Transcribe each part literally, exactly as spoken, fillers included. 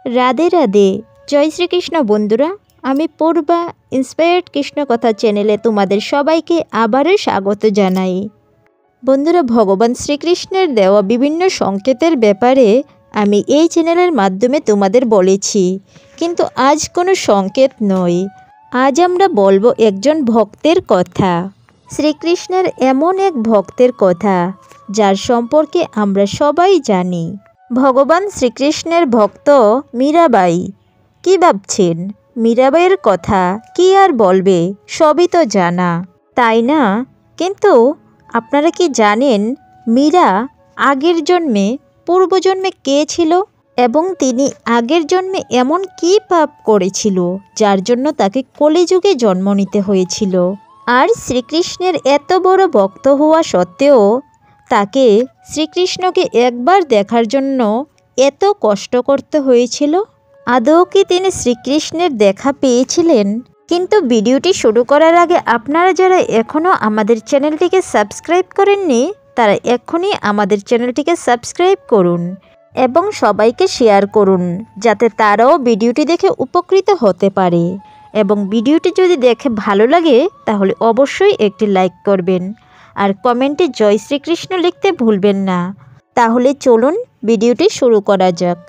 রাধে রাধে। জয় শ্রীকৃষ্ণ বন্ধুরা, আমি পূর্বা ইন্সপায়ার্ড কৃষ্ণ কথা চ্যানেলে তোমাদের সবাইকে আবারও স্বাগত জানাই। বন্ধুরা, ভগবান শ্রীকৃষ্ণের দেওয়া বিভিন্ন সংকেতের ব্যাপারে আমি এই চ্যানেলের মাধ্যমে তোমাদের বলেছি, কিন্তু আজ কোনো সংকেত নয়। আজ আমরা বলবো একজন ভক্তের কথা, শ্রীকৃষ্ণের এমন এক ভক্তের কথা যার সম্পর্কে আমরা সবাই জানি। ভগবান শ্রীকৃষ্ণের ভক্ত মীরাবাই। কি ভাবছেন, মীরাবাইয়ের কথা কি আর বলবে, সবই তো জানা, তাই না? কিন্তু আপনারা কি জানেন মীরা আগের জন্মে পূর্বজন্মে কে ছিল এবং তিনি আগের জন্মে এমন কি পাপ করেছিল যার জন্য তাকে কলিযুগে জন্ম নিতে হয়েছিল? আর শ্রীকৃষ্ণের এত বড় ভক্ত হওয়া সত্ত্বেও তাকে শ্রীকৃষ্ণকে একবার দেখার জন্য এত কষ্ট করতে হয়েছিল। আদৌ কি তিনি শ্রীকৃষ্ণের দেখা পেয়েছিলেন? কিন্তু ভিডিওটি শুরু করার আগে আপনারা যারা এখনও আমাদের চ্যানেলটিকে সাবস্ক্রাইব করেননি তারা এখনই আমাদের চ্যানেলটিকে সাবস্ক্রাইব করুন এবং সবাইকে শেয়ার করুন, যাতে তারাও ভিডিওটি দেখে উপকৃত হতে পারে। এবং ভিডিওটি যদি দেখে ভালো লাগে তাহলে অবশ্যই একটি লাইক করবেন আর কমেন্টে জয় শ্রীকৃষ্ণ লিখতে ভুলবেন না। তাহলে চলুন ভিডিওটি শুরু করা যাক।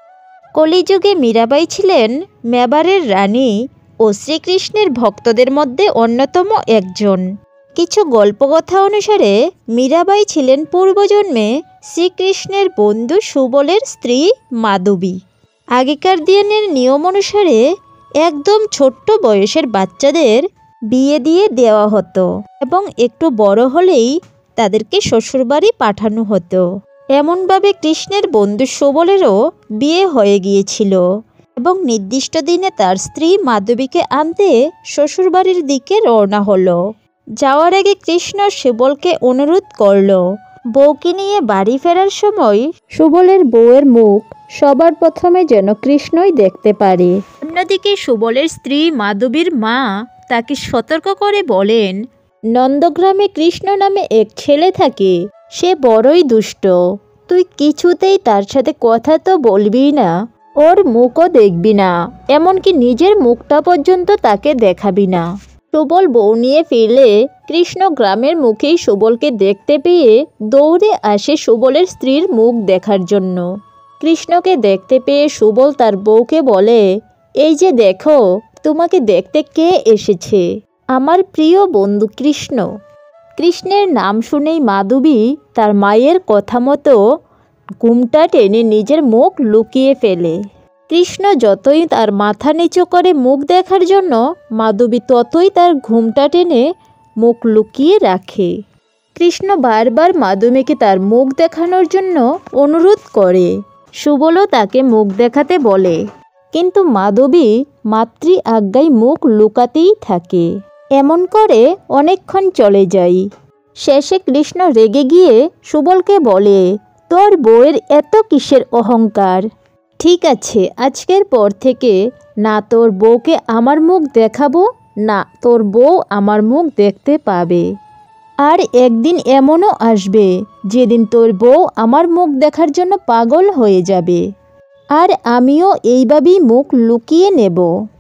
কলিযুগে মীরাবাই ছিলেন মেবারের রানী ও শ্রীকৃষ্ণের ভক্তদের মধ্যে অন্যতম একজন। কিছু গল্পকথা অনুসারে মীরাবাই ছিলেন পূর্বজন্মে শ্রীকৃষ্ণের বন্ধু সুবলের স্ত্রী মাধবী। আগেকার দিনের নিয়ম অনুসারে একদম ছোট্ট বয়সের বাচ্চাদের বিয়ে দিয়ে দেওয়া হতো এবং একটু বড় হলেই তাদেরকে শ্বশুরবাড়ি পাঠানো হতো। এমনভাবে কৃষ্ণের বন্ধু সুবলেরও বিয়ে হয়ে গিয়েছিল এবং নির্দিষ্ট দিনে তার স্ত্রী মাধবীকে আনতে শ্বশুরবাড়ির দিকে রওনা হলো। যাওয়ার আগে কৃষ্ণ সুবলকে অনুরোধ করল বউকে নিয়ে বাড়ি ফেরার সময় সুবলের বউয়ের মুখ সবার প্রথমে যেন কৃষ্ণই দেখতে পারে। অন্যদিকে সুবলের স্ত্রী মাধবীর মা তাকে সতর্ক করে বলেন, নন্দগ্রামে কৃষ্ণ নামে এক ছেলে থাকে, সে বড়ই দুষ্ট, তুই কিছুতেই তার সাথে কথা তো বলবি না, ওর মুখও দেখবি না, এমনকি নিজের মুখটা পর্যন্ত তাকে দেখাবি না। সুবল বউ নিয়ে ফিরলে কৃষ্ণ গ্রামের মুখেই সুবলকে দেখতে পেয়ে দৌড়ে আসে সুবলের স্ত্রীর মুখ দেখার জন্য। কৃষ্ণকে দেখতে পেয়ে সুবল তার বউকে বলে, এই যে দেখো, তোমাকে দেখতে কে এসেছে, আমার প্রিয় বন্ধু কৃষ্ণ। কৃষ্ণের নাম শুনেই মাধবী তার মায়ের কথা মতো ঘুমটা টেনে নিজের মুখ লুকিয়ে ফেলে। কৃষ্ণ যতই তার মাথা নিচু করে মুখ দেখার জন্য মাধবী ততই তার ঘুমটা টেনে মুখ লুকিয়ে রাখে। কৃষ্ণ বারবার মাধবীকে তার মুখ দেখানোর জন্য অনুরোধ করে, সুবলও তাকে মুখ দেখাতে বলে, কিন্তু মাধবী মাতৃ আজ্ঞায় মুখ লুকাতেই থাকে। এমন করে অনেকক্ষণ চলে যায়। শেষে কৃষ্ণ রেগে গিয়ে সুবলকে বলে, তোর বউয়ের এত কিসের অহংকার? ঠিক আছে, আজকের পর থেকে না তোর বউকে আমার মুখ দেখাবো, না তোর বউ আমার মুখ দেখতে পাবে। আর একদিন এমনও আসবে যেদিন তোর বউ আমার মুখ দেখার জন্য পাগল হয়ে যাবে, আর আমিও এইভাবেই মুখ লুকিয়ে নেব।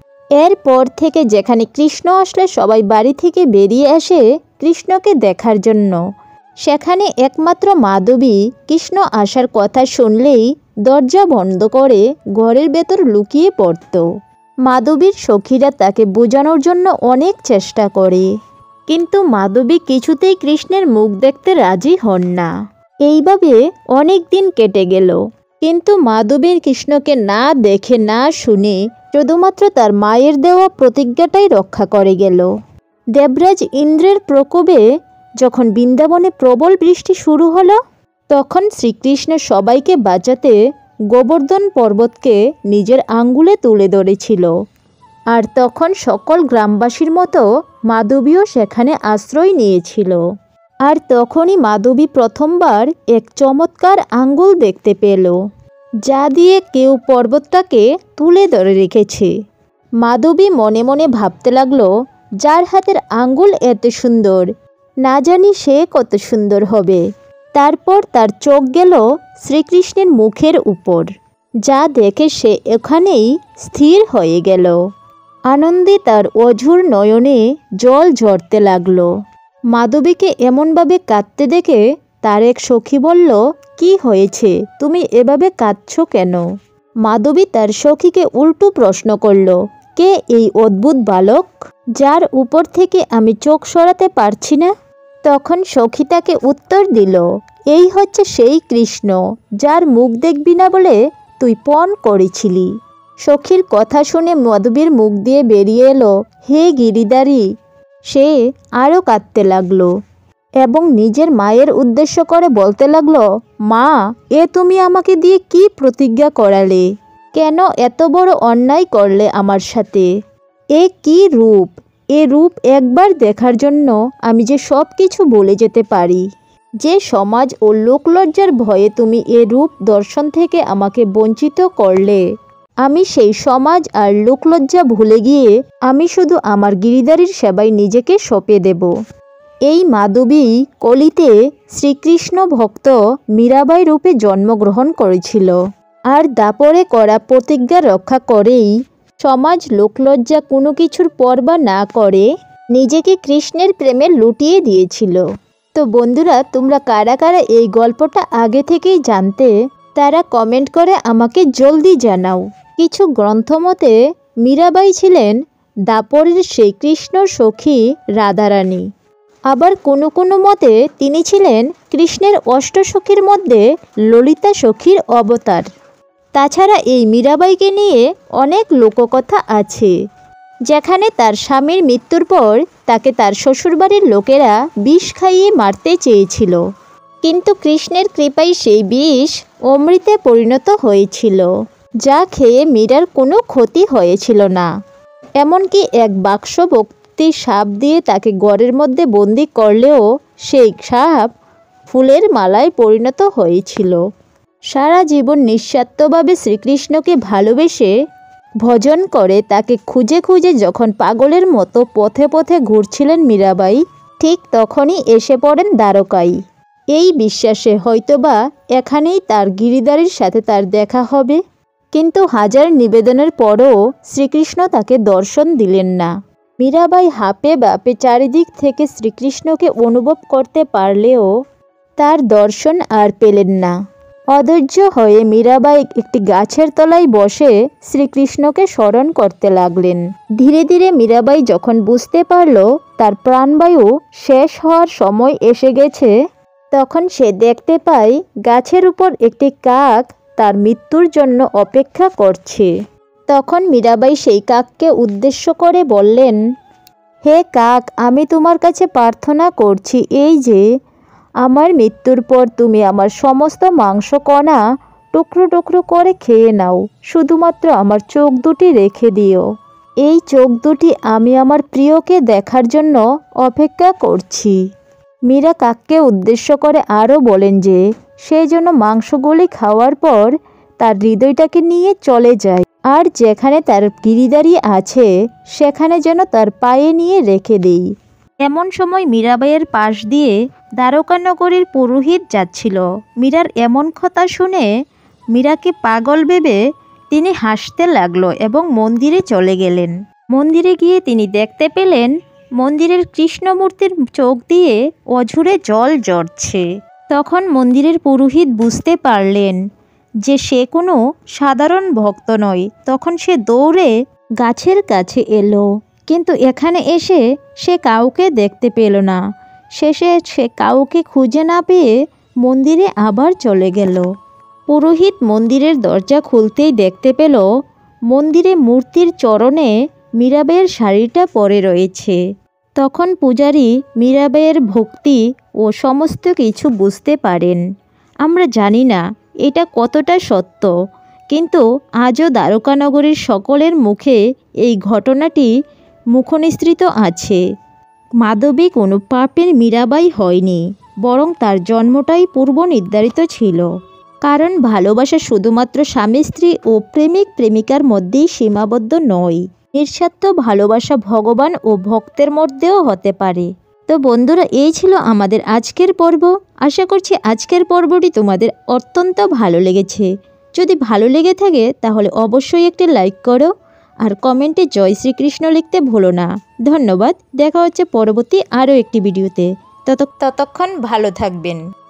এরপর থেকে যেখানে কৃষ্ণ আসলে সবাই বাড়ি থেকে বেরিয়ে আসে কৃষ্ণকে দেখার জন্য। সেখানে একমাত্র মাধবী কৃষ্ণ আসার কথা শুনলেই দরজা বন্ধ করে ঘরের ভেতর লুকিয়ে পড়ত। মাধবীর সখীরা তাকে বোঝানোর জন্য অনেক চেষ্টা করে, কিন্তু মাধবী কিছুতেই কৃষ্ণের মুখ দেখতে রাজি হন না। এইভাবে অনেক দিন কেটে গেল, কিন্তু মাধবীর কৃষ্ণকে না দেখে না শুনে শুধুমাত্র তার মায়ের দেওয়া প্রতিজ্ঞাটাই রক্ষা করে গেল। দেবরাজ ইন্দ্রের প্রকোপে যখন বৃন্দাবনে প্রবল বৃষ্টি শুরু হলো, তখন শ্রীকৃষ্ণ সবাইকে বাঁচাতে গোবর্ধন পর্বতকে নিজের আঙ্গুলে তুলে ধরেছিল। আর তখন সকল গ্রামবাসীর মতো মাধবীও সেখানে আশ্রয় নিয়েছিল। আর তখনই মাধবী প্রথমবার এক চমৎকার আঙ্গুল দেখতে পেল, যা দিয়ে কেউ পর্বতটাকে তুলে ধরে রেখেছে। মাধবী মনে মনে ভাবতে লাগলো, যার হাতের আঙ্গুল এত সুন্দর, না জানি সে কত সুন্দর হবে। তারপর তার চোখ গেল শ্রীকৃষ্ণের মুখের উপর। যা দেখে সে এখানেই স্থির হয়ে গেল। আনন্দে তার অঝোর নয়নে জল ঝরতে লাগলো। মাধবীকে এমনভাবে কাঁদতে দেখে তার এক সখী বলল, কি হয়েছে, তুমি এভাবে কাঁদছ কেন? মাধবী তার সখীকে উল্টো প্রশ্ন করল, কে এই অদ্ভুত বালক, যার উপর থেকে আমি চোখ সরাতে পারছি না? তখন সখী তাকে উত্তর দিল, এই হচ্ছে সেই কৃষ্ণ, যার মুখ দেখবি না বলে তুই পণ করেছিলি। সখীর কথা শুনে মাধবীর মুখ দিয়ে বেরিয়ে এলো, হে গিরিধারী। সে আরও কাঁদতে লাগলো এবং নিজের মায়ের উদ্দেশ্য করে বলতে লাগলো, মা, এ তুমি আমাকে দিয়ে কি প্রতিজ্ঞা করালে? কেন এত বড় অন্যায় করলে আমার সাথে? এ কি রূপ! এ রূপ একবার দেখার জন্য আমি যে সব কিছু ভুলে যেতে পারি। যে সমাজ ও লোকলজ্জার ভয়ে তুমি এ রূপ দর্শন থেকে আমাকে বঞ্চিত করলে, আমি সেই সমাজ আর লোকলজ্জা ভুলে গিয়ে আমি শুধু আমার গিরিধারীর সেবায় নিজেকে সঁপে দেব। এই মাধবী কলিতে শ্রীকৃষ্ণ ভক্ত মীরাবাই রূপে জন্মগ্রহণ করেছিল, আর দাপরে করা প্রতিজ্ঞা রক্ষা করেই সমাজ লোকলজ্জা কোনো কিছুর পরবা না করে নিজেকে কৃষ্ণের প্রেমে লুটিয়ে দিয়েছিল। তো বন্ধুরা, তোমরা কারা কারা এই গল্পটা আগে থেকেই জানতে, তারা কমেন্ট করে আমাকে জলদি জানাও। কিছু গ্রন্থমতে মীরাবাই ছিলেন দাপরের সেই কৃষ্ণর সখী রাধারানী। আবার কোনো কোনো মতে তিনি ছিলেন কৃষ্ণের অষ্টসখীর মধ্যে ললিতা সখীর অবতার। তাছাড়া এই মীরাবাইকে নিয়ে অনেক লোককথা আছে, যেখানে তার স্বামীর মৃত্যুর পর তাকে তার শ্বশুরবাড়ির লোকেরা বিষ খাইয়ে মারতে চেয়েছিল, কিন্তু কৃষ্ণের কৃপায় সেই বিষ অমৃতে পরিণত হয়েছিল, যা খেয়ে মীরার কোনো ক্ষতি হয়েছিল না। এমনকি এক বাক্স ভক্তি সাপ দিয়ে তাকে ঘরের মধ্যে বন্দি করলেও সেই সাপ ফুলের মালায় পরিণত হয়েছিল। সারা জীবন নিঃস্বার্থভাবে শ্রীকৃষ্ণকে ভালোবেসে ভজন করে তাকে খুঁজে খুঁজে যখন পাগলের মতো পথে পথে ঘুরছিলেন মীরাবাই, ঠিক তখনই এসে পড়েন দ্বারকায়, এই বিশ্বাসে হয়তোবা এখানেই তার গিরিধারীর সাথে তার দেখা হবে। কিন্তু হাজার নিবেদনের পরও শ্রীকৃষ্ণ তাকে দর্শন দিলেন না। মীরাবাই হাঁপে বাপে চারিদিক থেকে শ্রীকৃষ্ণকে অনুভব করতে পারলেও তার দর্শন আর পেলেন না। অধৈর্য হয়ে মীরাবাই একটি গাছের তলায় বসে শ্রীকৃষ্ণকে স্মরণ করতে লাগলেন। ধীরে ধীরে মীরাবাই যখন বুঝতে পারল তার প্রাণবায়ু শেষ হওয়ার সময় এসে গেছে, তখন সে দেখতে পায় গাছের উপর একটি কাক তার মৃত্যুর জন্য অপেক্ষা করছে। তখন মীরাবাই সেই কাককে উদ্দেশ্য করে বললেন, হে কাক, আমি তোমার কাছে প্রার্থনা করছি, এই যে আমার মৃত্যুর পর তুমি আমার সমস্ত মাংস কণা টুকরো টুকরো করে খেয়ে নাও, শুধুমাত্র আমার চোখ দুটি রেখে দিও। এই চোখ দুটি আমি আমার প্রিয়কে দেখার জন্য অপেক্ষা করছি। মীরা কাককে উদ্দেশ্য করে আরও বলেন যে সে যেন মাংসগুলি খাওয়ার পর তার হৃদয়টাকে নিয়ে চলে যায়, আর যেখানে তার গিরিধারী আছে সেখানে যেন তার পায়ে নিয়ে রেখে দেই। এমন সময় মীরাবাইয়ের পাশ দিয়ে দ্বারকানগরীর পুরোহিত যাচ্ছিল। মীরার এমন কথা শুনে মীরাকে পাগল ভেবে তিনি হাসতে লাগলো এবং মন্দিরে চলে গেলেন। মন্দিরে গিয়ে তিনি দেখতে পেলেন মন্দিরের কৃষ্ণমূর্তির চোখ দিয়ে অঝোরে জল ঝরছে। তখন মন্দিরের পুরোহিত বুঝতে পারলেন যে সে কোনো সাধারণ ভক্ত নয়। তখন সে দৌড়ে গাছের কাছে এলো, কিন্তু এখানে এসে সে কাউকে দেখতে পেল না। শেষে সে কাউকে খুঁজে না পেয়ে মন্দিরে আবার চলে গেল। পুরোহিত মন্দিরের দরজা খুলতেই দেখতে পেল মন্দিরে মূর্তির চরণে মীরাবাইয়ের শাড়িটা পরে রয়েছে। তখন পূজারী মীরাবাইয়ের ভক্তি ও সমস্ত কিছু বুঝতে পারেন। আমরা জানি না এটা কতটা সত্য, কিন্তু আজও দ্বারকানগরীর সকলের মুখে এই ঘটনাটি মুখনিসৃত আছে। মাধবী কোনো পাপের মীরাবাই হয়নি, বরং তার জন্মটাই পূর্ব নির্ধারিত ছিল। কারণ ভালোবাসা শুধুমাত্র স্বামী স্ত্রী ও প্রেমিক প্রেমিকার মধ্যেই সীমাবদ্ধ নয়, নিঃস্বার্থ ভালোবাসা ভগবান ও ভক্তের মধ্যেও হতে পারে। তো বন্ধুরা, এই ছিল আমাদের আজকের পর্ব। আশা করছি আজকের পর্বটি তোমাদের অত্যন্ত ভালো লেগেছে। যদি ভালো লেগে থাকে তাহলে অবশ্যই একটি লাইক করো আর কমেন্টে জয় শ্রীকৃষ্ণ লিখতে ভুলো না। ধন্যবাদ। দেখা হচ্ছে পরবর্তী আরও একটি ভিডিওতে। তত ততক্ষণ ভালো থাকবেন।